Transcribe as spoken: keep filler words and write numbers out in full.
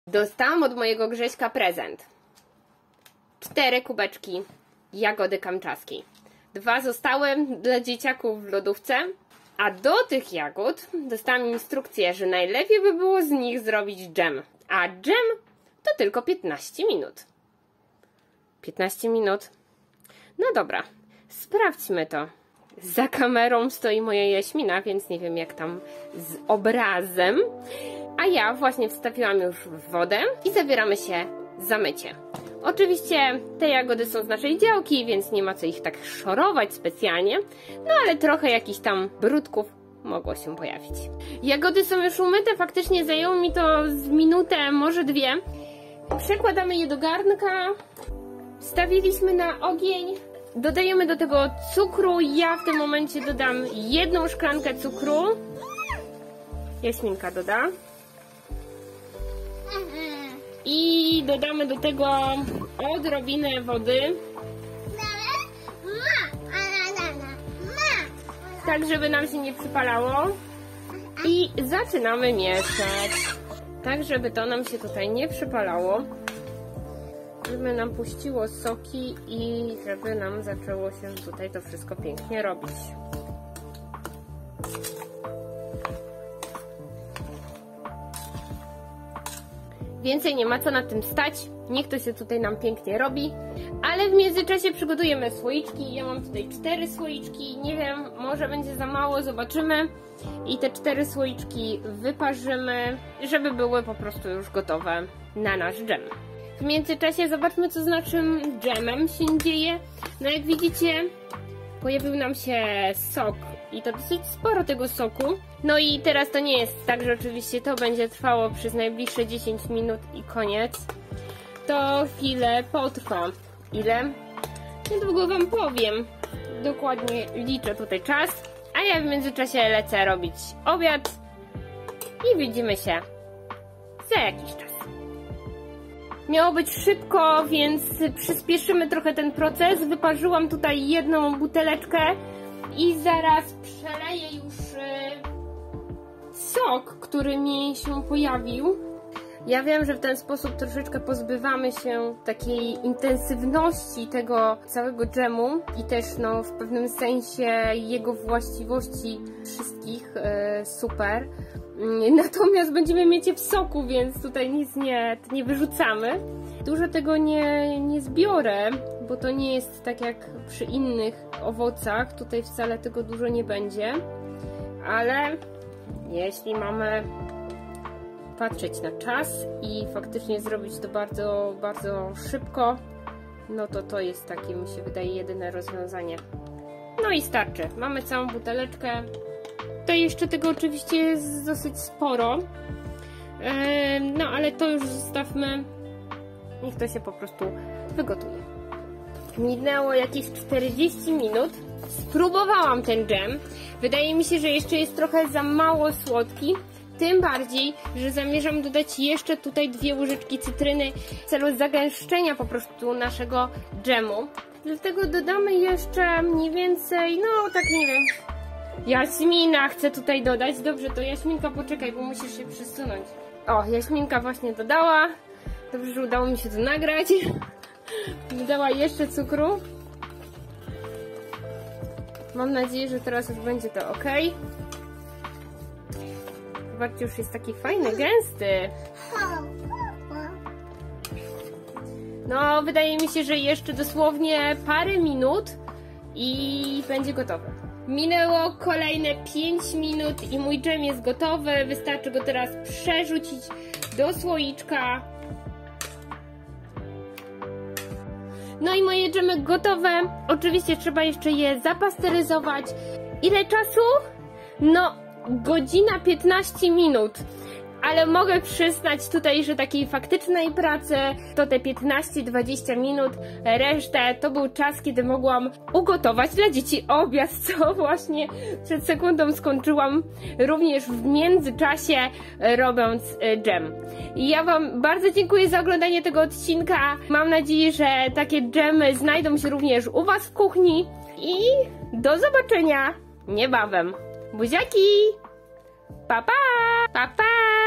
Dostałam od mojego Grześka prezent. Cztery kubeczki jagody kamczackiej. Dwa zostały dla dzieciaków w lodówce, a do tych jagód dostałam instrukcję, że najlepiej by było z nich zrobić dżem. A dżem to tylko piętnaście minut. piętnaście minut? No dobra, sprawdźmy to. Za kamerą stoi moja Jaśmina, więc nie wiem jak tam z obrazem. A ja właśnie wstawiłam już w wodę i zabieramy się za mycie. Oczywiście te jagody są z naszej działki, więc nie ma co ich tak szorować specjalnie. No ale trochę jakichś tam brudków mogło się pojawić. Jagody są już umyte, faktycznie zajęło mi to z minutę, może dwie. Przekładamy je do garnka. Wstawiliśmy na ogień. Dodajemy do tego cukru. Ja w tym momencie dodam jedną szklankę cukru. Jaśminka doda. I dodamy do tego odrobinę wody. Tak, żeby nam się nie przypalało. I zaczynamy mieszać. Tak, żeby to nam się tutaj nie przypalało. Żeby nam puściło soki i żeby nam zaczęło się tutaj to wszystko pięknie robić. Więcej nie ma co nad tym stać. Niech to się tutaj nam pięknie robi. Ale w międzyczasie przygotujemy słoiczki. Ja mam tutaj cztery słoiczki. Nie wiem, może będzie za mało, zobaczymy. I te cztery słoiczki wyparzymy, żeby były po prostu już gotowe na nasz dżem. W międzyczasie zobaczmy, co z naszym dżemem się dzieje. No jak widzicie, pojawił nam się sok i to dosyć sporo tego soku. No i teraz to nie jest tak, że oczywiście to będzie trwało przez najbliższe dziesięć minut i koniec. To chwilę potrwa. Ile? Niedługo wam powiem. Dokładnie liczę tutaj czas. A ja w międzyczasie lecę robić obiad i widzimy się za jakiś czas. Miało być szybko, więc przyspieszymy trochę ten proces. Wyparzyłam tutaj jedną buteleczkę i zaraz przeleję już sok, który mi się pojawił. Ja wiem, że w ten sposób troszeczkę pozbywamy się takiej intensywności tego całego dżemu i też no, w pewnym sensie jego właściwości wszystkich e, super. Natomiast będziemy mieć je w soku, więc tutaj nic nie, nie wyrzucamy. Dużo tego nie, nie zbiorę, bo to nie jest tak jak przy innych owocach. Tutaj wcale tego dużo nie będzie. Ale jeśli mamy patrzeć na czas i faktycznie zrobić to bardzo, bardzo szybko, no to to jest takie, mi się wydaje, jedyne rozwiązanie. No i starczy. Mamy całą buteleczkę. Tutaj jeszcze tego oczywiście jest dosyć sporo. No ale to już zostawmy. Niech to się po prostu wygotuje. Minęło jakieś czterdzieści minut. Spróbowałam ten dżem. Wydaje mi się, że jeszcze jest trochę za mało słodki. Tym bardziej, że zamierzam dodać jeszcze tutaj dwie łyżeczki cytryny w celu zagęszczenia po prostu naszego dżemu. Dlatego dodamy jeszcze mniej więcej, no tak nie wiem, Jaśmina chce tutaj dodać. Dobrze, to Jaśminka poczekaj, bo musisz się przesunąć. O, Jaśminka właśnie dodała. Dobrze, że udało mi się to nagrać. Dodała jeszcze cukru. Mam nadzieję, że teraz już będzie to ok. Zobaczcie, już jest taki fajny, gęsty. No, wydaje mi się, że jeszcze dosłownie parę minut i będzie gotowe. Minęło kolejne pięć minut i mój dżem jest gotowy. Wystarczy go teraz przerzucić do słoiczka. No i moje dżemy gotowe. Oczywiście trzeba jeszcze je zapasteryzować. Ile czasu? No, godzina piętnaście minut. Ale mogę przyznać tutaj, że takiej faktycznej pracy to te piętnaście dwadzieścia minut, resztę to był czas, kiedy mogłam ugotować dla dzieci obiad, co właśnie przed sekundą skończyłam, również w międzyczasie robiąc dżem. I ja wam bardzo dziękuję za oglądanie tego odcinka. Mam nadzieję, że takie dżemy znajdą się również u was w kuchni i do zobaczenia niebawem. Buziaki! Pa pa! Pa pa!